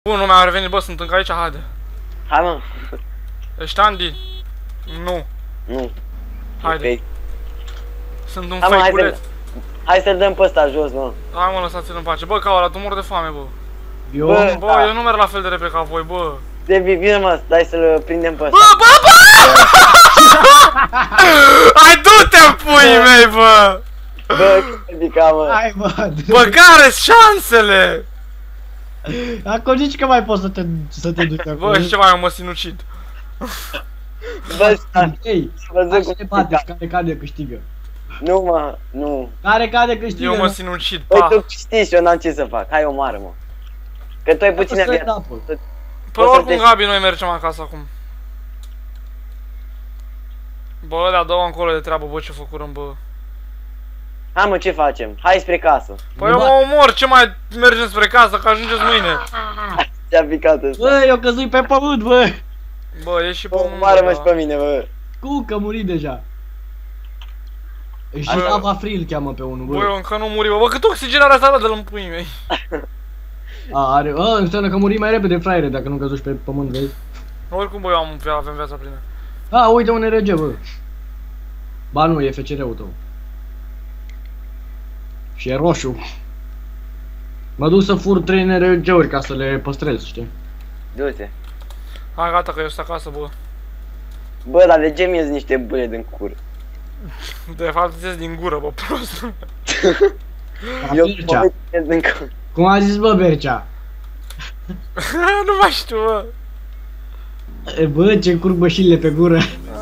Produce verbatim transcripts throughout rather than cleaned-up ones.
Bun, nu mi-am revenit, bă, sunt încă aici, haide. Hai, mă. Ești Andy? Nu. Nu. Haide. Okay. Sunt un Hai, mă, hai fake-uleț. să- Hai să-l dăm pe ăsta jos, mă. Hai, mă, lăsați-l în pace. Bă, Caola, tu mor de foame, bă. Eu? Bă, Bă, da. eu nu merg la fel de repede ca voi, bă. Devi, vină, mă, dai să-l prindem pe Bă, ăsta. bă, bă! Hai, du-te, puii mei, bă! Bă, cât ridica, mă. Hai, mă. Bă, care-s șansele? Acum zici că mai poți să te, să te duci acolo. Bă, și ceva, eu mă sinucid. Bă, stai. Ei, Văzut hai cum să te bateți, ridica. care cade câștigă. Nu, mă, nu. Care cade câștigă, Eu mă nu? sinucid, Băi, pa. tu știi și eu n-am ce să fac. Hai, omoară, mă. Că tu ai puțină Asta e viață. etapă. Păi Poți să oricum, te- Gabi, noi mergem acasă acum. Bă, da, dă-o încolo de treabă, bă, ce făcurăm, bă. Hai, mă, ce facem? Hai spre casă. Păi eu mă omor, ce mai mergem spre casă, că ajungeți mâine. Ce-a picat ăsta? Bă, eu căzui pe pământ, bă. Bă, ieși și pe Bă, unul, omoară-mă și da. pe mine, bă. Cu, că muri deja. Și Bă. Lava Free îl cheamă pe unul, Bă, bă. eu încă nu muri, bă, bă, cât oxigen are asta, de-l în puii mei. A, are, a, înseamnă că muri mai repede, fraiere, dacă nu căzuși pe pământ, vezi? Oricum, bă, eu am, avem viața plină. A, uite un R G, bă. Ba nu, e F C R-ul tău. Și e roșu. Mă duc să fur trei N R G-uri ca să le păstrez, știi? Du-te. Hai, gata, că eu sunt acasă, bă. Bă, dar de ce mi-e niște bâle din cur? De fapt, îți ies din gură, bă, prost. Ca Eu Bercea. bă, ies din cur. Cum a zis, bă, Bercea? Nu mai știu, bă. E, bă, ce curg bășile pe gură.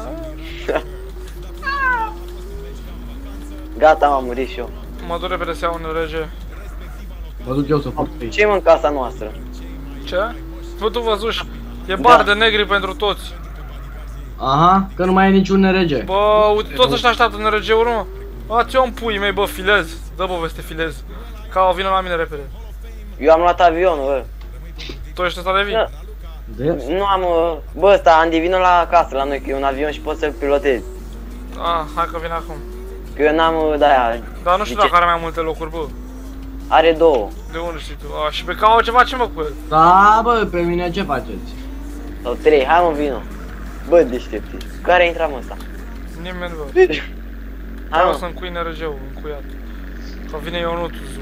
Gata, m-am murit și eu. Mă duc repede să iau un R G. Mă duc eu să fur trei. Ce-i mă în casa noastră? Ce? Bă, tu văzuși, e bar de negri pentru toți. Aha, că nu mai e niciun N R G. Bă, uite, toți ăștia așteaptă în R G-uri, mă. A, ți-o în puii mei, bă, filez. Dă poveste, filez. Ca, vină la mine repede. Eu am luat avionul, bă. Tu ești ăsta de vin? Da. De? Nu am, uh, bă, ăsta, Andy, vină la casă la noi, că e un avion și poți să-l pilotezi. Ah, hai că vin acum. Că eu n-am, uh, de-aia, Dar nu știu Zice- dacă are mai multe locuri, bă. are două. De unde știi tu? A, și pe Cao ce facem, mă, cu el? Da, bă, pe mine ce faceți? Sau trei, hai mă, vină. Bă, deștept ești. Care a intrat, mă, ăsta? Nimeni, bă. Hai, Hai, o mă. să-mi cui N R G-ul, încuiat. Că vine Ionuț, zu.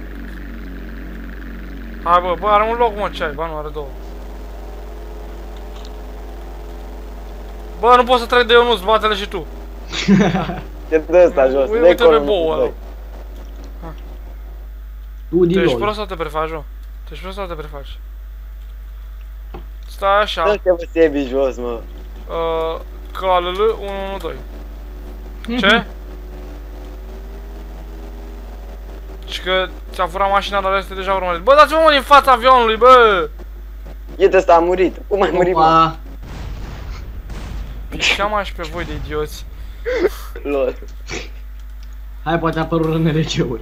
Hai, bă, bă, are un loc, mă, ce ai? Ba, nu, are două. Bă, nu pot să trec de Ionuț, bate-le și tu. Te dă ăsta jos. Uite, dă-i uite pe colul, bou ăla. dă-i. Tu Tu din ești LOL. prost sau te prefaci, mă? Tu ești prost sau te prefaci? Stai așa. Dă-te, bă, Sebi, jos, mă. Uh, K L L unu unu doi. Ce? Și că ți-a furat mașina, dar este deja urmărit. Bă, dați-mă, mă, din fața avionului, bă! Iată, ăsta a murit. Cum ai murit, mă? Opa. Pișeam și pe voi de idioți. Lol. Hai, poate apărut N R G-uri.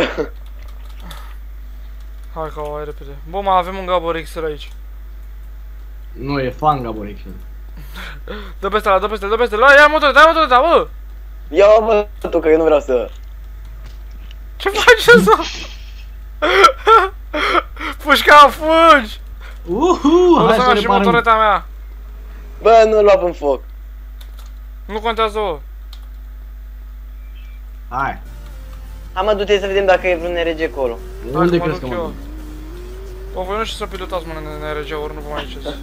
Hai că o ai repede. Bă, mai avem un Gabor X R aici. Nu, e fan Gabor X. Dă peste ăla, dă peste, dă peste, ia motorul, dai motorul, da, bă! Ia-o, bă, tu, că eu nu vreau să... Ce faci ăsta? Pușca, fugi! Uhu, O hai să să merg și reparăm. motoreta mea. Bă, nu lua în foc. Nu contează, bă. Hai. Hai, mă, du-te să vedem dacă e vreun R G acolo. Hai Unde că mă crezi că duc mă eu. duc? Bă, voi nu știu să pilotați, mă, în R G-uri, nu vă mai ziceți.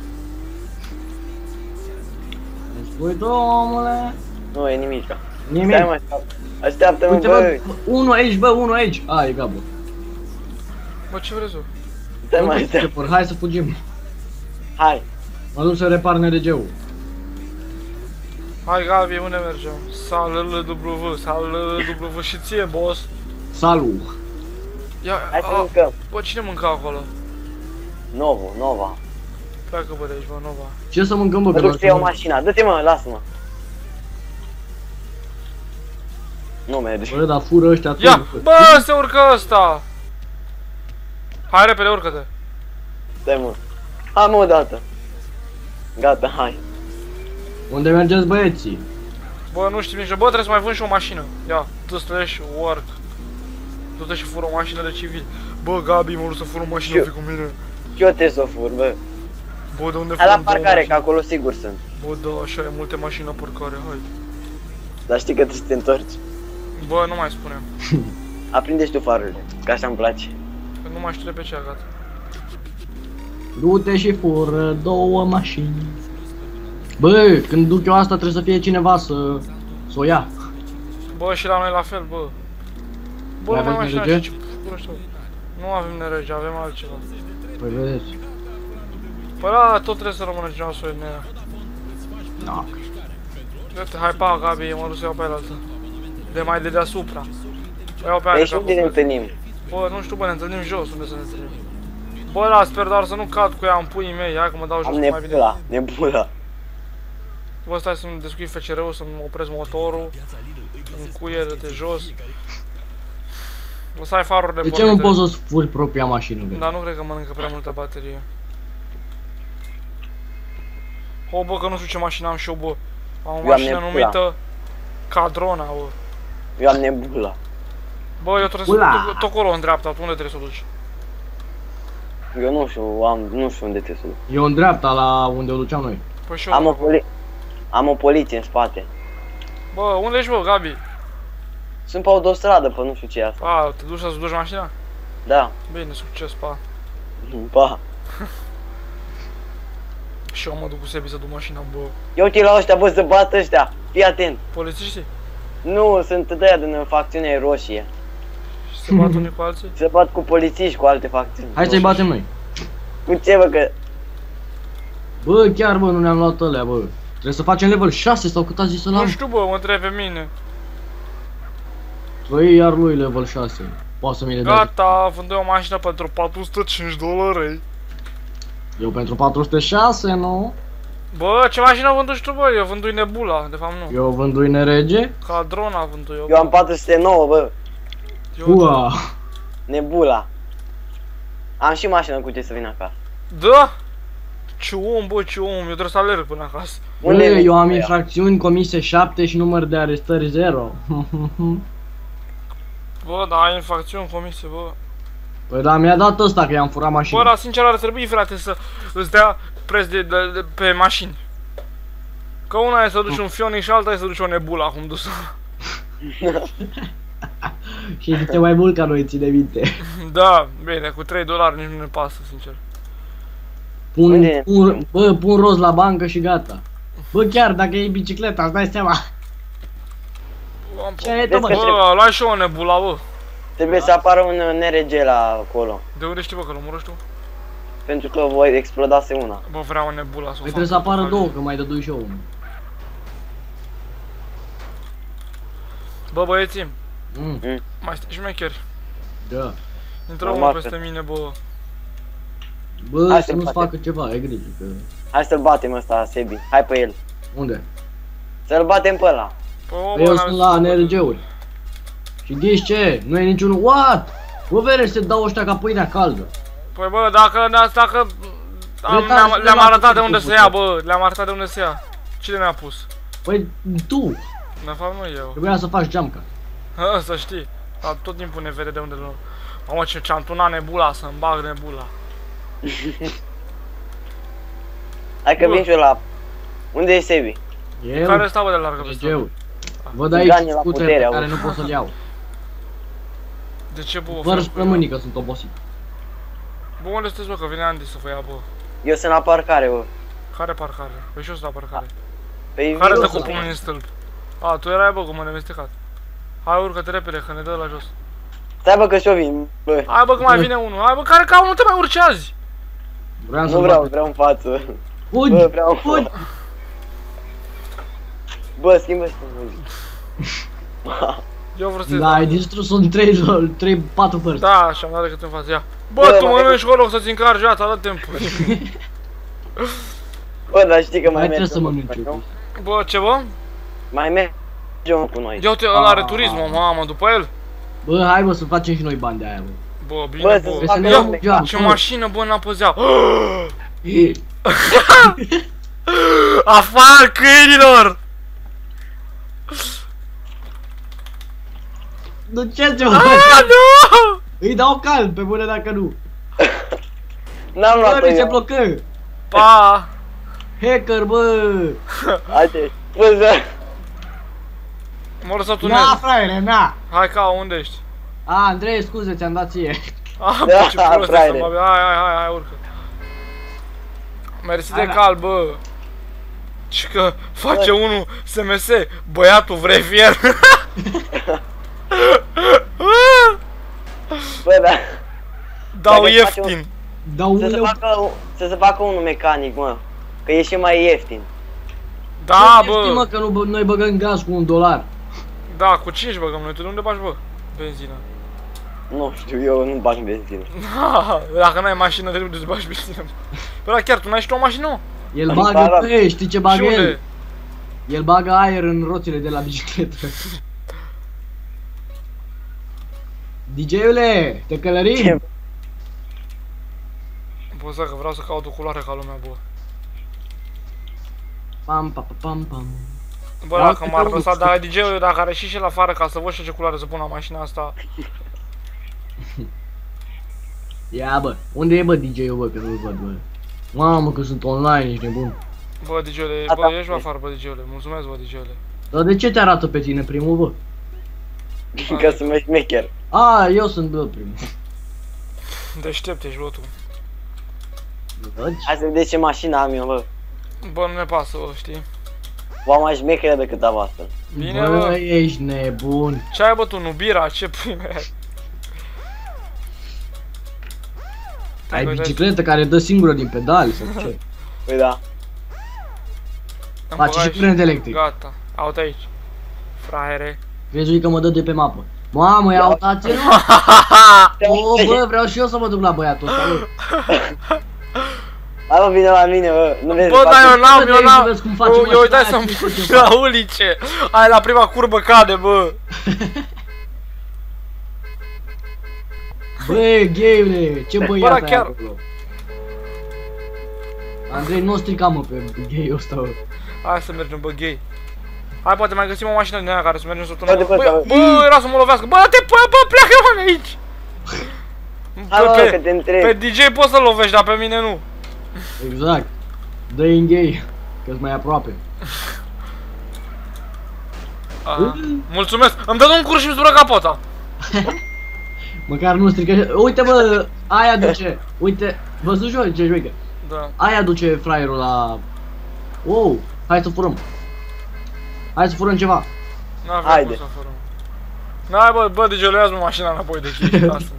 Uite, omule. Nu, e nimic. Nimic. Stai, mă, așteaptă. Așteaptă-mă, Uite, bă. bă, unul aici, bă, unul aici. A, e Gabor. Bă, ce vreți, bă? Stai, mă, Uite, așteaptă. Gabor, hai să fugim. Hai. Mă duc să repar N R G-ul. Hai, Gabi, unde mergem? Sal L W, Sal L W și ție, boss. Salut. Ia, Hai să a, mâncăm. bă, cine mânca acolo? Novo, Nova. Pleacă, bă, de aici, bă, Nova. Ce să mâncăm, bă? Mă că duc doar să iau să- mașina. Dă-te, mă, lasă-mă. Nu merge. Bă, dar fură ăștia Ia, toți. bă, se urcă ăsta! Hai, repede, urcă-te. Stai, mă. Hai, mă, odată. Gata, hai. Unde mergeți, băieții? Bă, nu știu nici, bă, trebuie să mai vând și o mașină. Ia, tu slash work. Du-te și fură o mașină de civil. Bă, Gabi, mă duc să fur o mașină, Eu- fii cu mine. Și eu trebuie să o fur, bă. Bă, de unde Hai la furăm două parcare, mașini? că acolo sigur sunt. Bă, da, așa e, multe mașini la parcare, hai. Dar știi că trebuie să te întorci. Bă, nu mai spunem. Aprinde-și tu farurile, că așa îmi place. Că nu mai știu de pe ce, gata. Du-te și fură două mașini. Bă, când duc eu asta trebuie să fie cineva să... să o ia. Bă, și la noi la fel, bă. Bă, Mai nu mai aveți mașina nerege? ce pură știu. Nu avem nerege, avem altceva. Păi vedeți. Păi da, tot trebuie să rămână cineva să o iei. Da. Uite, hai pa, Gabi, mă duc să iau pe altă. De mai de deasupra. O iau pe aia Păi de și unde ne capul. întâlnim? Bă, nu știu, bă, ne întâlnim jos, unde să ne întâlnim. Bă, da, sper doar să nu cad cu ea în puii mei, hai că mă dau jos Am mai bine. nebula, nebula. Bă, stai să-mi descui F C R-ul, să-mi opresc motorul. În cuie de jos. O să ai farurile De ce nu pornite. poți să furi propria mașină, bă? Dar nu cred că mănâncă prea multă baterie. O, bă, că nu știu ce mașină am și eu, bă. Am o am mașină nebula. numită Cadrona, bă. Eu am nebula. Bă, eu trebuie să Ula. duc tot acolo în dreapta, tu unde trebuie să o duci? Eu nu știu, am, nu știu unde trebuie să duc. Eu în dreapta la unde o duceam noi. Păi și eu. Am o, poli am o poliție în spate. Bă, unde ești, bă, Gabi? Sunt pe autostradă, pe nu știu ce e asta. A, te duci să-ți duci mașina? Da. Bine, succes, pa. Pa. Și eu mă duc cu Sebi să duc mașina, bă. Ia uite la ăștia, bă, să bată ăștia. Fii atent. Polițiștii? Nu, sunt de aia din facțiune roșie. Și se bat unii cu alții? Se bat cu polițiști, cu alte facțiuni. Hai să-i batem noi. Cu ce, bă, că... Bă, chiar bă, nu ne-am luat alea, bă. Trebuie să facem level șase sau cât a zis ăla? Nu știu, bă, mă întreb pe mine. Băi, iar lui level șase. Poate să mi le dai. Gata, vând o mașină pentru patru sute cinci dolari. Eu pentru patru sute șase, nu? Bă, ce mașină vându-și tu, bă? Eu vândui Nebula, de fapt nu. Eu vândui nerege? Ca drona vându eu. Eu am patru sute nouă, bă. Eu- Ua! Nebula. Am și mașină cu ce să vin acasă. Da? Ce om, bă, ce om, eu trebuie să alerg până acasă. Bă, Unde e eu am ea? infracțiuni comise șapte și număr de arestări zero. Bă, da, ai infracțiuni comise, bă. Păi da, mi-a dat ăsta că i-am furat Bă, mașina. dar sincer ar trebui, frate, să îți dea preț de, de, de, pe mașini. Că una e să duci un Fionic și alta e să duci o Nebula, acum dus. Și te mai mult ca noi, ține minte. Da, bine, cu trei dolari nici nu ne pasă, sincer. Pun, Unde e? pun, bă, pun roz la bancă și gata. Bă, chiar dacă e bicicleta, îți dai seama. Ce ai tu, Vezi mă? că Bă, luai și o Nebula, bă. Trebuie să apară un N R G la acolo. De unde știi, bă, că l-omorăși tu? Pentru că voi explodase una. Bă, vreau o Nebula să o Păi fac trebuie să apară portofaliu. două, că mai dădui și eu unul. Bă, băieții, Mm, mai stai șmecheri. da. Intră Normal unul că- peste mine, bă. Bă, Hai să să nu-ți facem. facă ceva, ai grijă că... Hai să-l batem ăsta, Sebi. Hai pe el. Unde? Să-l batem pe ăla. Păi, o, Păi bă, eu n-aveți sunt la ce să N R G-uri. Și ghiși ce? Nu e niciunul... What? Bă, vere, se dau ăștia ca pâinea caldă. Păi, bă, dacă, ne-ați- dacă am, Uitați le-am, de le-am la arătat de puțin unde cu se ia, puțin. bă, le-am arătat de unde se ia. Cine ne-a pus? Păi, tu! De fapt, nu eu. Trebuia să faci geamca. Ha, să știi. Dar tot timpul ne vede de unde nu. Mamă, ce ce-am tunat Nebula, să-mi bag Nebula. Hai că Bă. vin și eu la... Unde e Sebi? Eu? Care stau, bă, de largă pe N R stradă? G-uri. Văd aici Gane la scutere putere, pe care auzi. nu pot să-l iau. De ce, bă, Fără frate? plămânii că sunt obosit. Bă, unde sunteți, bă, că vine Andy să vă ia, bă? Eu sunt la parcare, bă. Care parcare? Păi și eu sunt la parcare. Păi Care vin dă eu cu să- pumnul în stâlp? A, tu erai, bă, cum m-am nemestecat. Hai, urcă-te repede, că ne dă la jos. Stai, bă, că și-o vin, bă. Hai, bă, că mai vine unul. Hai, bă, care ca unul te mai urci azi? Vreau Nu să-l vreau, bat. vreau în față. Fugi! Bă, vreau. Fugi! Bă, schimbă și tu muzic. Eu vreau să Da, ai distrus în trei patru părți. Da, și-am dat decât în față, ia. Bă, Bă, tu mai- mănânci acolo să-ți încarci viața, dă timpul. Bă, dar știi că mai Mai merge trebuie să unul mănânci cu eu. noi, Bă, ce, bă? Mai merge unul cu noi. Ia uite, ăla are turismul, mamă, după el. Bă, hai bă să facem și noi bani de aia, bă. Bă, bine, Bă, bă. să-ți Trebuie să ne facă luăm un geam. Ce mașină, bă, n-a păzea. E, Afară câinilor! Nu ce ce Ah, bă? nu! Îi dau cald pe bune dacă nu. N-am Bă, luat-o mi se eu. blocă! Pa! Hacker, bă! Haide, spuză. M-a lăsat un Na, el. fraiere, na! Hai ca, unde ești? A, Andrei, scuze, ți-am dat ție. Ah, Da, bă, ce prost fraiere. ești, mă, hai, hai, hai, hai, urcă. Mersi de Hai, da. cal, bă. Și că face unul S M S, băiatul vrei fier? Bă, da. Dau Dacă ieftin. Dau un Să se leu. facă, să se facă unul mecanic, mă. Că e și mai ieftin. Da, Știi, mă, bă. că nu, bă, noi băgăm gaz cu un dolar. Da, cu cinci băgăm noi. Tu de unde bagi, bă? Benzină. Nu știu, eu nu bag benzină. Dacă n-ai mașină, trebuie să bagi benzină. Păi da, chiar, tu n-ai și tu o mașină, mă? El În bagă, Barat. pe, știi ce bagă Și unde? el? El bagă aer în roțile de la bicicletă. D J-ule, te călărim? Ce? Bă, să că vreau să caut o culoare ca lumea, bă. Pam, pam, pam, pam. Bă, Ia dacă uite m-ar că lăsa, uite. dacă D J-ul, dacă are și și la afară ca să văd și ce culoare să pun la mașina asta. Ia, bă, unde e, bă, D J-ul, bă, că nu-l văd, bă. Mamă, că sunt online, ești nebun. Bă, D J-ule, Da, bă, da. ieși pe afară, bă, D J-ule. Mulțumesc, bă, D J-ule. Dar de ce te arată pe tine primul, bă? Că sunt mai șmecher. A, eu sunt, bă, primul. Deștept ești, bă, tu. Văd? Hai să vedeți ce mașină am eu, bă. Bă, nu ne pasă, bă, știi? V-am mai șmecheră decât a voastră. Bine, bă. Bă, ești nebun. Ce ai, bă, tu, Nubira? Ce pui mea? Ai Bă, bicicletă care dă singură din pedale sau ce? Păi da. am Face băgat și curent electric. Gata, aut aici. Fraiere. Crezui că mă dă de pe mapă. Mamă, ia uitați-l! O, bă, vreau și eu să mă duc la băiatul ăsta, bă. Hai, mă, vine la mine, bă. Nu vezi? Bă, dar eu n-am, Bă, eu de n-am. aici vezi cum face Eu, eu mașina uitai aia, să-mi știi ce pun fac. la ulice. Aia la prima curbă cade, bă. Bă, gayule, ce Bă, băiat dar ai chiar- acolo? Andrei, nu o strica, mă, pe gay-ul ăsta, bă. Hai să mergem, bă, gay. Hai, poate mai găsim o mașină din aia care să mergem să turnăm. Haide, bă, Bă, da. bă, era să mă lovească. Bă, te, bă, bă, pleacă, mă, de aici. Hai, mă, Pe, că te pe, întreb. pe D J poți să-l lovești, dar pe mine nu. Exact. Dă-i în gay, că-s mai aproape. Aha. Mulțumesc. Îmi dă un curs și îmi zbură capota. Măcar nu strică. Uite, bă, aia duce. Uite, văzut joi, ce joică. Da. Aia duce fraierul la... Wow, hai să furăm. Hai să furăm ceva. N-avem Haide. cum să fărăm. N-ai, bă, bă, D J-ule, ia-ți mă mașina înapoi de chestia asta.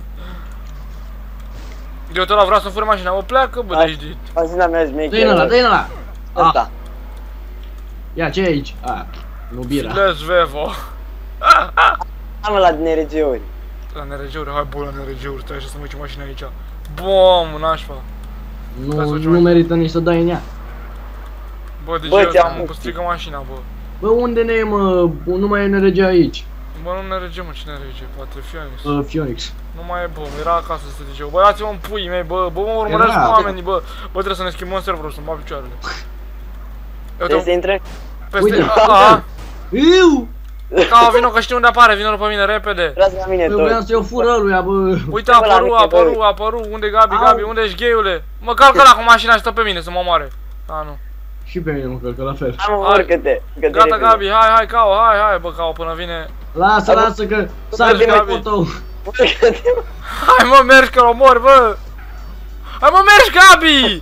Eu tot la vreau să fură mașina, bă, pleacă, bă, de Hai. aici. de- Mașina mea Dă-i în șmecheră, ăla, bă. dă-i în ăla. Ah, Ăsta. ia, ce e aici? Ah, nu bira. Let's Vevo. Hai, mă, la din R G-uri. La N R G-uri, hai, bă, la N R G-uri, stai așa să mă duci mașina aici. Bom, nașpa. Nu, Hai să facem nu mai- merită nici să dai în ea. Bă, de Bă, ce ți-am am pus. strică mașina, bă. Bă, unde ne e, mă? Nu mai e N R G aici. Bă, nu N R G, mă, cine N R G? Poate Phoenix. Uh, Phoenix. Nu mai e, bă, era acasă să D J-ul. Bă, dați-mă în puii mei, bă, bă, mă urmăresc Era. cu oamenii, bă. Bă, trebuie să ne schimbăm serverul, să-mi bag picioarele. Eu Trebuie să te intre? peste... Uite. A, Iu! ca, vino că știi unde apare, vino pe mine, repede. Vreau la mine Bă, vreau tot. să iau fură lui, bă. Uite, a Bă, la apărut, a mine, apărut, bă. a apărut. Unde Gabi, Au. Gabi, unde ești gayule? Mă calcă la cu mașina și stă pe mine să mă omoare. A, nu. Și pe mine mă călcă la fel. Hai, mă, Hai. urcă-te. urcă-te Gata, repede. Gabi, hai, hai, Cao, hai, hai, bă, Cao, până vine. Lasă, Hai, bă. lasă că sargi Mergi, mai Gabi. foto. Urcă-te, mă. Hai, mă, mergi că-l omor, bă. Hai, mă, mergi, Gabi!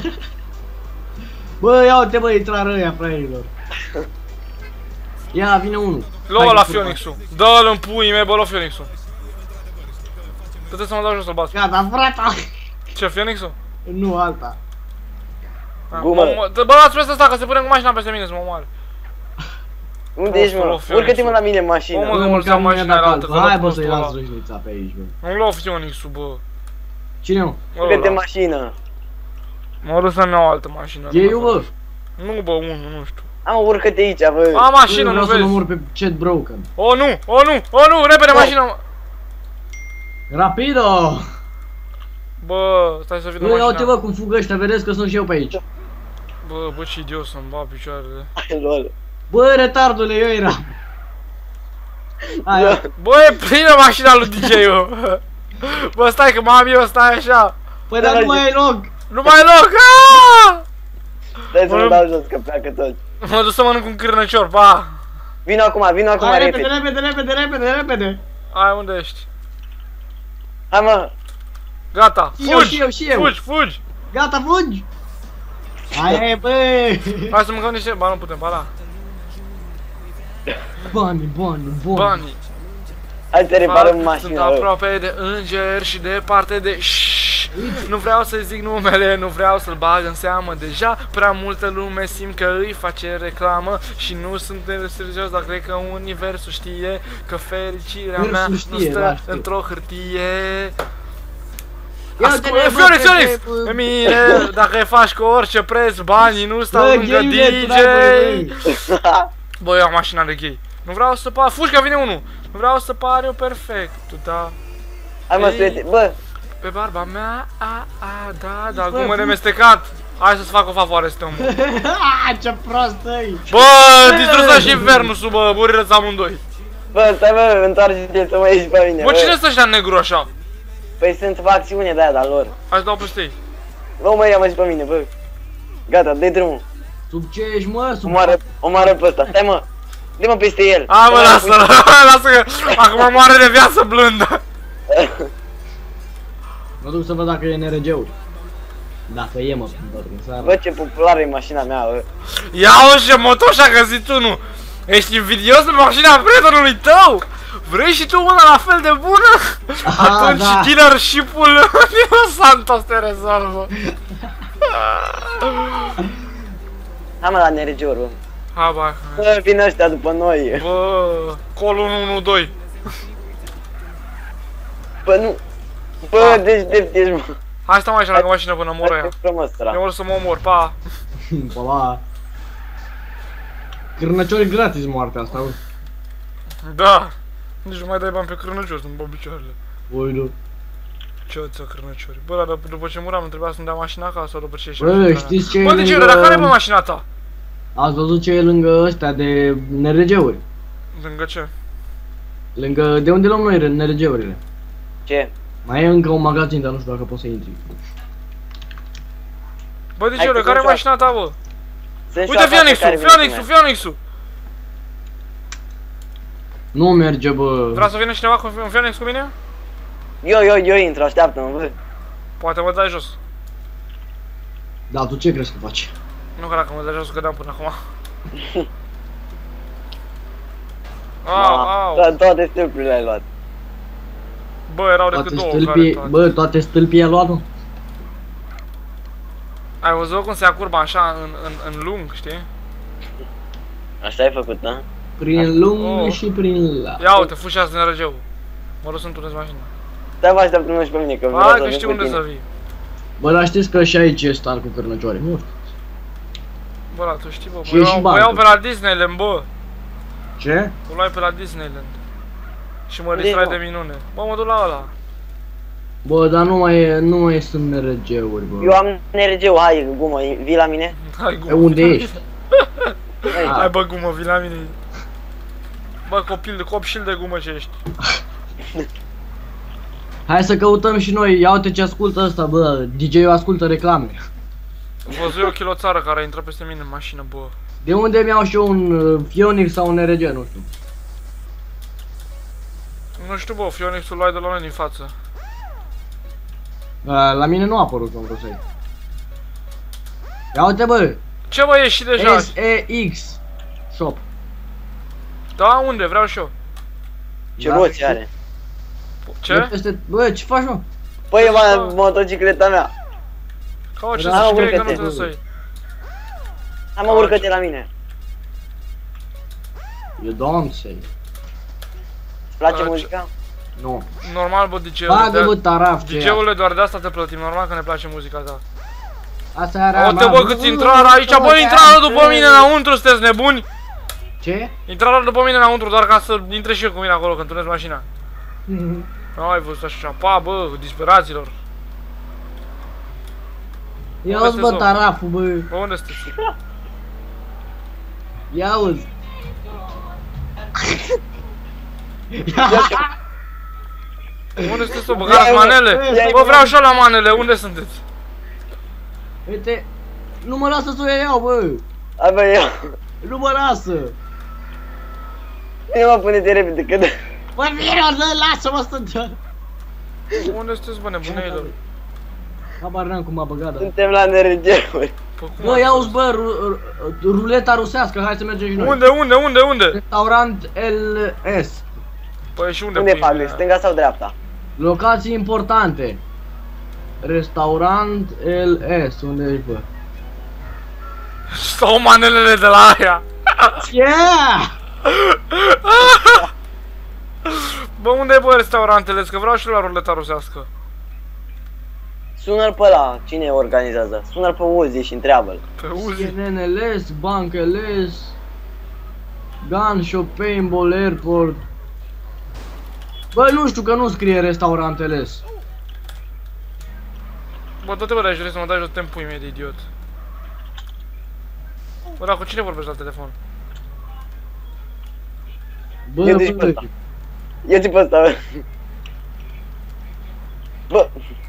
Bă, ia uite, bă, intrară ăia, fraierilor. Ia, vine unul. Lua Hai, la curva. Phoenix-ul. Dă-l în puii mei, bă, lua Phoenix-ul. Trebuie să mă dau jos să-l bat. Gata, frata. Ce, Phoenix-ul? Nu alta. Ah, Gumă. mă- mă- Bă, lați peste asta, că se pune cu mașina peste mine să mă omoare. Unde ești, mă? Prostul, Urcă-te, mă, la mine în Bă, mașină. mă, Bă, mulți măcar au nu mi-a mașina dat aia altă. altă, că Hai, dă bă, să-i prostul las ăla. răjnița pe aici, bă. Nu-mi lua Phoenix-ul, bă. Cine, mă? Urcă-te în Ăla. mașină. Mă duc să-mi iau altă mașină. Eu, bă. Nu, bă, unul, nu știu. Hai, mă, urcă-te aici, bă. Am mașină, Bă, nu vreau să-l vezi? omor pe Chat Broken. O, nu, o, nu, o, nu, repede Bă. mașina, mă. Rapido! Bă, stai să vină Bă, ia uite, mașina. bă, cum fug ăștia, vedeți că sunt și eu pe aici. Bă, bă, ce idiot să-mi bat picioarele. Hai, lol. Bă, retardule, eu eram. Hai, Da. Bă, e plină mașina lui D J-ul. Bă, stai că m-am eu, stai așa. Păi dar nu mai ai loc! Nu mai e loc! Aaaa! Stai să mă dau jos că pleacă toți. Mă duc să mănânc un cârnăcior, pa! Vino acum, vino acum Hai repede, repede. repede, repede, repede, repede! Hai, unde ești? Hai mă. Gata, Și eu, fugi! și eu, și eu. Fugi, fugi! Gata, fugi! Hai, bă! Hai să mâncăm niște... Ba, nu putem, ba da. Bani, bani, bani! Banii. Hai să reparăm Sunt mașina, bă. aproape de înger și departe de... Șșș. Nu vreau să-i zic numele, nu vreau să-l bag în seamă. Deja prea multă lume simt că îi face reclamă. Și nu sunt serios, dar cred că universul știe că fericirea mea nu știe, stă da, știu. într-o hârtie. Ia Ascult, uite-ne, bă, Fionix, pe- Fionix! pe- Pe mine, dacă îi faci cu orice preț, banii nu stau Bă, lângă gay-ule, D tu J. n-ai voie, bă. Bă, eu am mașina de gay. Nu vreau să par, fugi că vine unul. Nu vreau să par eu perfect, da. Hai mă, Ei. prieteni, bă. Pe barba mea, a, a, da, da, Bă, gumă de fu- mestecat. Hai să-ți fac o favoare, stăm. Ah, ce prost e! Bă, distrusa și infernusul, bă, murirăți amândoi. Bă, stai mă, întoarce-te să mă ieși pe mine, Bă, cine sunt ăștia negru așa? Păi sunt facțiune de-aia de-a lor. Hai să dau peste ei. Bă, mă, ia-mă și pe mine, bă. Gata, dă-i drumul. Sub ce ești, mă? Sub... Omoară, omoară pe ăsta, stai mă. Dă-mă peste el. A, mă, Dă-mă lasă, lasă că acum moare de viață blândă. Mă duc să văd dacă e N R G-ul. Dacă e, mă, pentru seara. Bă, ce populară e mașina mea, bă. Ia-o și motoș a găsit unul. Ești invidios pe mașina prietenului tău? Vrei și tu una la fel de bună? Aha, Atunci da. dealership-ul Nino Santos te rezolvă. Hai mă la N R G-uri, bă. Ha, ba. Bă, vin ăștia după noi. Bă, col unu unu doi. Bă, nu. Bă, deci drept ești, mă. Hai stăm aici lângă mașină până mor aia. Hai, frumos, Eu sărac. vor să mă omor, pa. Pa, cârnăciori gratis moartea asta, bă. Da. Nici nu mai dai bani pe crânăciori, sunt pe picioarele. Ui, nu. Ce ăță crânăciori? Bă, dar după ce muram, nu trebuia să-mi dea mașina acasă sau după ce ieși Bă, mașina știți ce mea? e Bă, de ce? lângă- Dar care e bă mașina ta? Ați văzut ce e lângă ăstea de N R G-uri? Lângă ce? Lângă... de unde luăm noi N R G-urile? Ce? Mai e încă un magazin, dar nu știu dacă poți să intri. Bă, de Hai ce? că Care e joc. mașina ta, bă? Sunt și Uite o fată Phoenix-ul, care vine Phoenix-ul, cu mine. Phoenix-ul! Nu merge, bă. Vrea să vină cineva cu un Phoenix cu mine? Eu, eu, eu intru, așteaptă-mă, bă. Poate mă dai jos. Da, tu ce crezi că faci? Nu că dacă mă dai jos, cădeam până acum. Au, au. To- Toate stâlpurile ai luat. Bă, erau decât Toate două care stâlpii, toate. bă, toate stâlpii ai luat, mă? Ai văzut cum se ia curba așa în, în, în lung, știi? Așa ai făcut, da? Prin lung Oh. și prin la. Ia uite, fușează din R G-ul. Mă rog să întunez mașina. Stai, mă așteaptă-mă și pe mine, că vreau Hai să că vin știu cu unde tine. să vii. Bă, dar știți că și aici e stand cu cârnăcioare, nu știu. Bă, la tu știi, bă, Și mă e și iau, mă bancă. iau pe la Disneyland, bă. Ce? O luai pe la Disneyland. Și mă Unde distrai e, de mă? minune. Bă, mă duc la ăla. Bă, dar nu mai e, nu mai sunt N R G-uri, bă. Eu am N R G-ul, hai, gumă, vii la mine? Hai E gumă. unde ești? Hai. Hai bă gumă, vii la mine. Bă, copil de copșil de gumă ce ești. Hai să căutăm și noi, ia uite ce ascultă ăsta, bă. D J-ul ascultă reclame. Văzui o chiloțară care a intrat peste mine în mașină, bă. De unde mi-au și eu un uh, Phoenix sau un N R G, nu știu. Nu știu, bă, Phoenix-ul luai de la noi din față. Uh, la mine nu a apărut cum vreau să iei. Ia uite, bă. Ce bă, ești și deja? S E X Shop. Da, unde? Vreau și eu. Ce Da, roți și- are? Ce? Peste... Bă, ce faci, mă? Păi, e mă, motocicleta mea. Ca o ce Da, să știi că urcă-te. nu trebuie să iei. Hai, mă, urcă-te la mine. You don't say. Îți place Da, muzica? Nu. Normal, bă, D J-ul. Bagă, bă, taraf, ce D J-urile doar de asta te plătim, normal că ne place muzica ta. Aseara, Uite bă câți intrară aici, bă, intrară după mine înăuntru, sunteți nebuni? Ce? Intrară după mine înăuntru, doar ca să intre și eu cu mine acolo, când tunezi mașina. Nu ai văzut așa, pa, bă, disperaților. Ia Unde uzi, bă, sunteți, taraful, bă. Bă, unde sunteți? Ia uzi. Unde sunteți, o băgați manele? Bă, vreau și eu la manele, unde sunteți? Uite, nu mă lasă să o iau, bă! Hai bă, eu. Nu mă lasă! Bine mă, pune-te repede, că... Bă, vino, lasă-mă să... Unde sunteți, bă, nebuneilor? Habar n-am cum m-a băgat, dar... Suntem la N R G-uri. Bă, ia-uzi, bă, ru ru ruleta rusească, hai să mergem și noi. Unde, unde, unde, unde? Restaurant L S. Păi și unde Unde pui fac, mea? stânga sau dreapta? Locații importante. Restaurant L S, unde ești, bă? Stau manelele de la aia. Yeah! Bă, unde e, bă, restaurantele? Că vreau și eu la ruleta rusească. Sună-l pe ăla, cine organizează? Sună-l pe Uzi și întreabă-l. Pe Uzi. C N N L S, Bank L S, Gun Shop, Paintball, Airport. Bă, nu știu că nu scrie restaurant L S. Bă, tot te bă, de să mă dai jos în pui mie de idiot. Bă, dar cu cine vorbești la telefon? Bă, Eu zici pe bă, ăsta. Ia-ți pe ăsta, bă. Bă.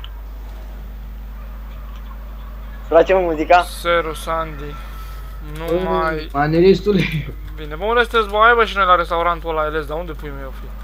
Îți place, mă, muzica? Seru, Sandy. Nu mai... maneristule. Bine, bă, unde sunteți, bă, hai bă și noi la restaurantul ăla L S, dar unde pui mei eu fi?